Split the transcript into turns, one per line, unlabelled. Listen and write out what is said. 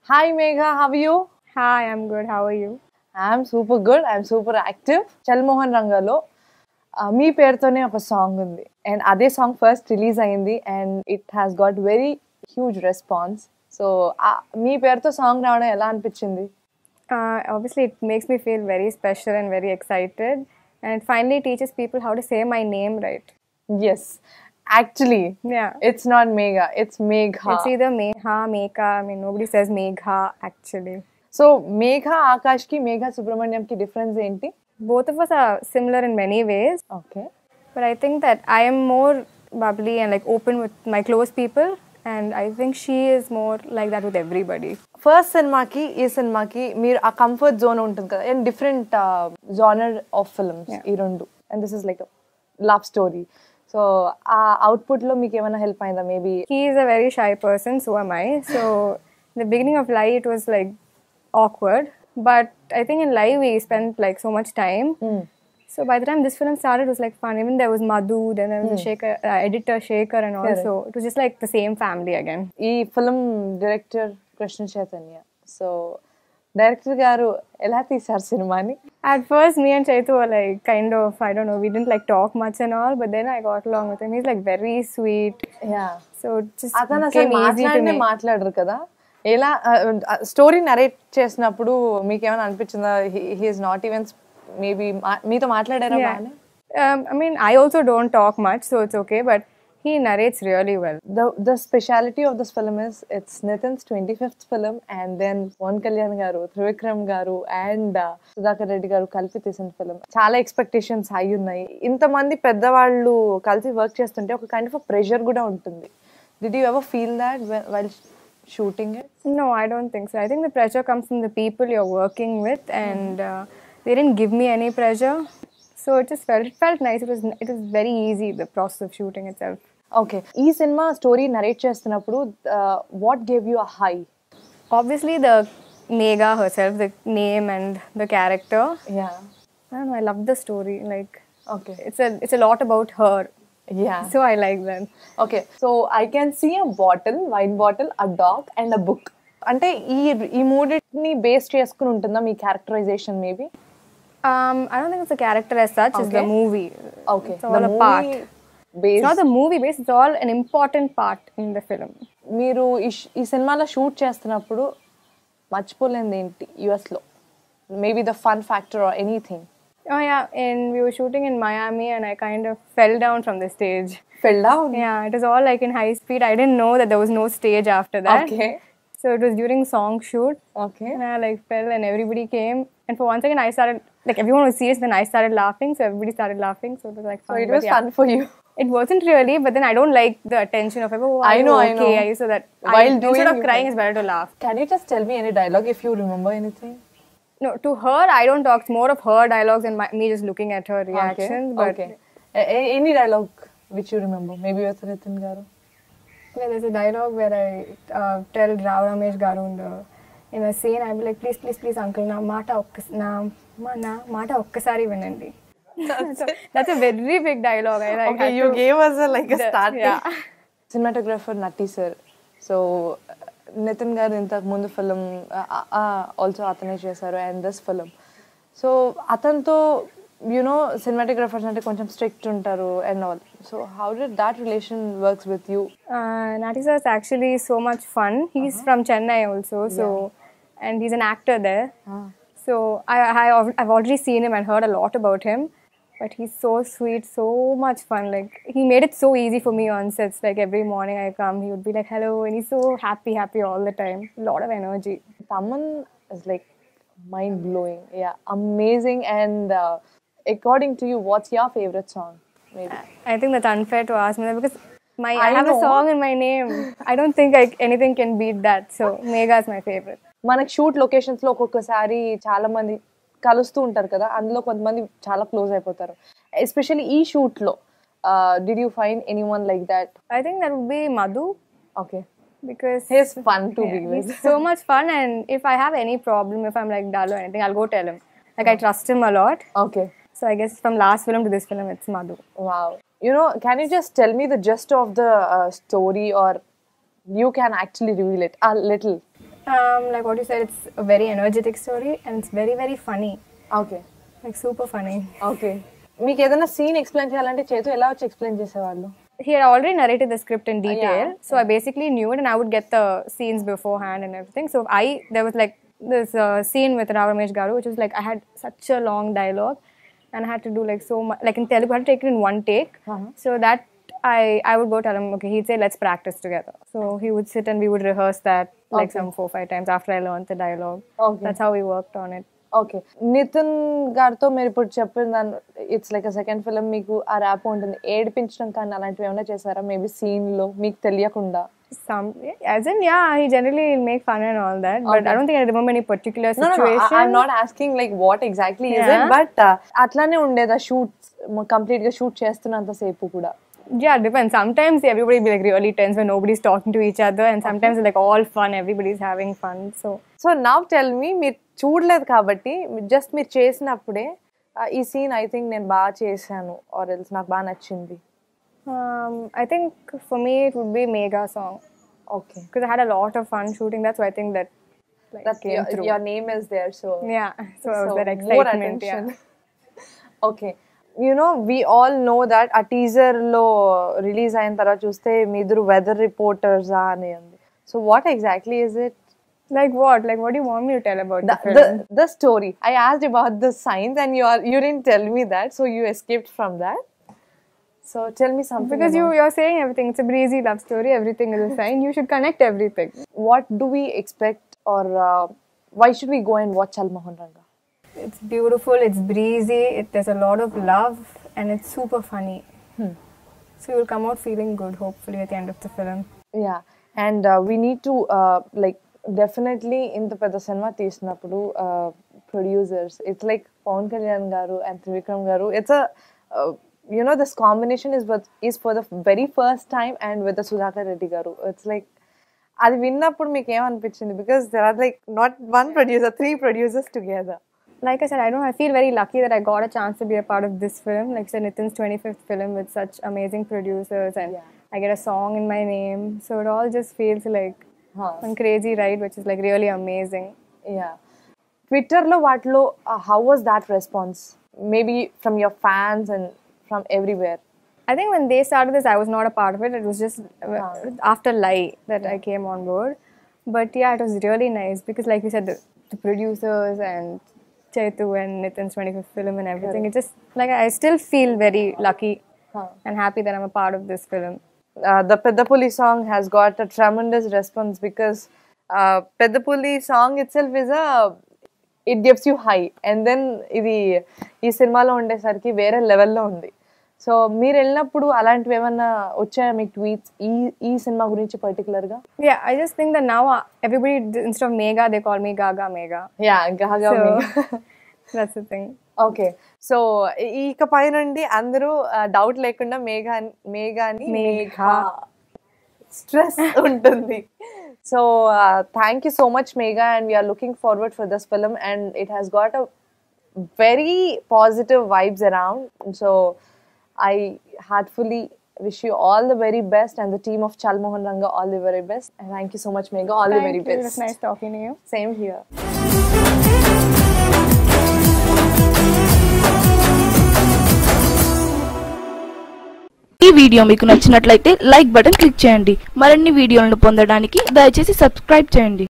Hi Megha, how are you?
Hi, I'm good. How are you?
I'm super good. I'm super active. Chalmohan Rangalo మీ పేరుతోనే ఒక song ఉంది and అదే song first release అయింది and it has got very huge response so మీ పేరుతో song రావడం ఎలా అనిపించింది
Obviously, it makes me feel very special and very excited. And it finally teaches people how to say my name right.
Yes actually
Yeah.
It's not Megha it's Megha
It's either Meha, Meka. I mean, nobody says Megha actually.
So Megha ఆకాష్కి మేఘా సుబ్రహ్మణ్యంకి difference ఏంటి
Both of us are similar in many ways,
okay
but I think that I am more bubbly and like open with my close people, and I think she is more like that with everybody.
First సినిమాకి ఈ సినిమాకి మీరు ఆ comfort zone ఉంటుంది కదా and different genre of films ఈ రెండు and this is like love story so ఆ అవుట్పుట్లో మీకు ఏమైనా హెల్ప్ అయిందా maybe
He is a very shy person, so am I. So in the beginning of live, it was like awkward, but I think in live we spent like so much time. So by the time this film started, it was like fun. Even there was Madhu, then there was the Shekhar, editor Shekhar, and
Correct.
also it was just like the same family again.
ఈ film director Krishna Chaitanya so director గారు ఎలా తీశారు సినిమాని
At first, me and Chaitu were like kind of, I don't know, we didn't like talk much and all, but then I got along with him. He's like very sweet.
Yeah
So it just
అతను అసలు
came easy to
మాట్లాడినే
me.
మాట్లాడరు కదా ఎలా story narrate చేసినప్పుడు మీకు ఏమైనా అనిపించిందా he's not even maybe మీతో మాట్లాడారా
Yeah.
బాగానే
I mean, I also don't talk much, so it's okay, but he narrates really well.
The speciality of this film is it's Nitin's 25th film and then Pawan Kalyan garu, Trivikram garu and Sudhakar Reddy garu కలిపి తీసిన film చాలా expectations high ఉన్నాయి ఇంతమంది పెద్దవాళ్ళు కలిసి work చేస్తుంటే ఒక kind of pressure కూడా ఉంటుంది did you ever feel that while shooting it
No, I don't think so. I think the pressure comes from the people you're working with, and they didn't give me any pressure. So it felt nice. It was very easy, the process of shooting itself.
Okay ఈ cinema story narrate చేస్తున్నప్పుడు what gave you a high
Obviously, the Megha herself, the name and the character.
Yeah
I don't know. I love the story. Like
okay
it's a lot about her.
Yeah
So I like that.
Okay so I can see a bottle wine bottle a dog and a book అంటే ఈ మూడింటిని base చేసుకుని ఉంటుందా మీ characterization maybe
I don't think it's a character as such. It's the
Okay.
movie.
Okay
It's all a part. It's
base
not the movie base. It's all an important part in the film.
మీరు ఈ సినిమాలో shoot చేస్తున్నప్పుడు మర్చిపోలేనిది ఏంటి యుఎస్లో maybe the fun factor or anything
Oh yeah, and we were shooting in Miami, and I kind of fell down from the stage.
Fell down
Yeah, it was all like in high speed. I didn't know that there was no stage after that.
Okay
So it was during song shoot,
okay
and I like fell, and everybody came. And for one second, I started like everyone was serious. Then I started laughing, so everybody started laughing. So it was like
so
fun.
It
but
was
yeah,
fun for you
it wasn't really. But then I don't like the attention of everyone. Oh,
I know, I know.
Okay, so that
While doing,
instead of
you
crying,
can-
it's better to laugh.
Can you just tell me any dialogue if you remember anything
No, to her, I don't talk. It's more of her dialogues and me just looking at her reactions. But
okay any dialogue which you remember maybe with Nithin garu
yeah, there's a dialogue where I tell Rao Ramesh Garu in a scene, I'll be like, please, uncle, na mata okkasari vinandi. That's a very big dialogue. I like.
Okay
had
you
to-
gave us like
the-
start
yeah.
Cinematographer Nati sir so Nithin garu ఇంతకు ముందు film also అతనే చేశారు and this film so అతనితో you know cinematographers అంటే కొంచెం strict ఉంటారు and also how did that relation works with you
Nati sir is actually so much fun. He's from Chennai also, so and he's an actor there. So I've already seen him and heard a lot about him, but he's so sweet, so much fun. Like he made it so easy for me on sets. Like every morning I come, he would be like hello, and he's so happy all the time. A lot of energy.
Taman is like mind blowing, yeah, amazing. And according to you, what's your favorite song? Maybe
I think that's unfair to ask me that because
I
I have
know.
a song in my name. I don't think anything can beat that. So Megha is my favorite.
మనకి shoot locations లో ఒక్కొక్కసారి చాలా మంది కలుస్తూ ఉంటారు కదా అందులో కొంతమంది చాలా క్లోజ్ అయిపోతారు ఎస్పెషల్లీ ఈ షూట్ లో did you find anyone like that
I think that would be Madhu
okay
because
his fun to be
he's
with
so much fun, and if I have any problem, if I'm like dull or anything, I'll go tell him. Like I trust him a lot.
Okay
So I guess from last film to this film, it's Madhu.
wow you know can you just tell me the gist of the story or you can actually reveal it a little
Like what you said, it's a very energetic story and it's very, very funny.
Okay
Like super funny.
Okay మీకు ఏదైనా scene explain చేయాలంటే చేతు ఎలా వచ్చి explain చేసేవాళ్ళు?
He had already narrated the script in detail, so I basically knew it and I would get the scenes beforehand and everything. So there was like this scene with Ramesh Garu, which was like I had such a long dialogue and I had to do like so much, like in Telugu, I had to take it in one take. So that I would go tell him, okay, he'd say, let's practice together. So he would sit and we would rehearse that like some 4-5 times after I learned the dialogue.
Okay.
That's how we worked on it.
Okay Nithin గారితో మీరు ఇప్పుడు చెప్పిన దాన్ని it's like second film మీకు ఆ rap ఉంటుంది ఏడిపించడం కానీ అలాంటివి ఏమైనా చేశారా మేబీ సీన్ లో మీకు తెలియకుండా?
As in, yeah, he generally will make fun and all that, but I don't think I remember any particular situation.
I'm not asking like what exactly is it, but అట్లానే ఉండేదా shoots complete గా shoot చేస్తున్నంత సేపు కూడా?
Yeah, it depends. Sometimes everybody will be like really tense when nobody's talking to each other, and sometimes it's like all fun, everybody's having fun. So
now tell me, మీరు చూడలేదు కాబట్టి just మీరు చేసినప్పుడే ఈ scene I think నేను బాగా చేశాను or else నాకు బాగా నచ్చింది.
I think for me it would be Megha song.
Okay.
Because I had a lot of fun shooting that, so I think that came through.
Your name is there, so
yeah, so that excitement.
More attention. Yeah. Okay. You know, we all know that a teaser lo release ayin tarvata chuste మీ ఇద్దరు weather reporters అని ఉంది. So what exactly is it?
Like what? Like what do you want me to tell about the film?
The story. I asked about the signs and you didn't tell me that, so you escaped from that. So tell me something.
Because you're saying everything. It's a breezy love story. Everything is a sign. You should connect everything.
What do we expect, or why should we go and watch Chalmohan Ranga?
It's beautiful. It's breezy. There's a lot of love, and it's super funny. So you'll come out feeling good, hopefully, at the end of the film.
Yeah, and we need to like definitely ఇంత పెద్ద cinema తీసినప్పుడు producers, it's like Pawan Kalyan garu and Trivikram garu. It's a you know, this combination is for the very first time, and with the Sudhakar Reddy garu. It's like అది విన్నప్పుడు మీకు ఏమనిపించింది? Because there are like not one producer, 3 producers together.
Like I said, I feel very lucky that I got a chance to be a part of this film. Like I said, Nitin's 25th film with such amazing producers, and I get a song in my name. So it all just feels like one crazy ride, which is like really amazing.
Yeah. Twitter lo vaatlo, how was that response? Maybe from your fans and from everywhere.
I think when they started this, I was not a part of it. It was just after Lai that I came on board. But yeah, it was really nice because, like you said, the producers and Chetu and Nitin's 25th film and everything. It just like I still feel very lucky and happy that I'm a part of this film.
The Peddapulli song has got a tremendous response because Peddapulli song itself is it gives you high, and then ఇది ఈ సినిమాలో ఉండేసరికి వేరే లెవెల్లో ఉంది. So మీరు వెళ్ళినప్పుడు అలాంటివి ఏమన్నా వచ్చాయా మీకు ట్వీట్స్ ఈ సినిమా గురించి పర్టికులర్గా?
Yeah, I just think that now everybody, instead of Megha, they call me Gaga Megha.
Yeah, Gaga Megha.
That's the thing.
Okay, so ఇకపై నుండి అందరూ డౌట్ లేకుండా మేఘాని మేఘా స్ట్రెస్ ఉంటుంది. So thank you so much Megha, and we're looking forward for this film, and it has got a very positive vibes around. So I heartfully wish you all the very best, and the team of Chalmohan Ranga all the very best. And thank you so much, Megha. All the very best.
It was nice talking to you.
Same here.
ఈ video మీకు నచ్చినట్లయితే like button click చేయండి. మరిన్ని వీడియోలను పొందడానికి దయచేసి subscribe చేయండి.